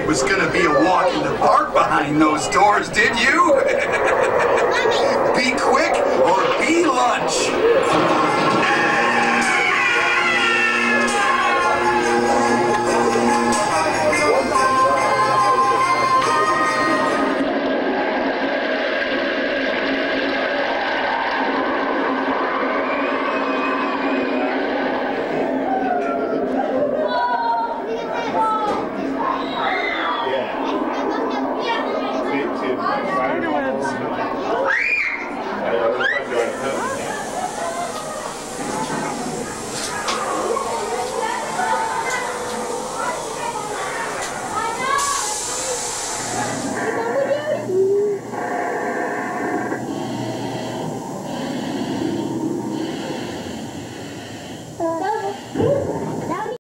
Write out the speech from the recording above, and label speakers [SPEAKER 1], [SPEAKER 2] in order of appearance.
[SPEAKER 1] it was gonna be a walk in the park behind those doors, did you? Be quick or be lunch.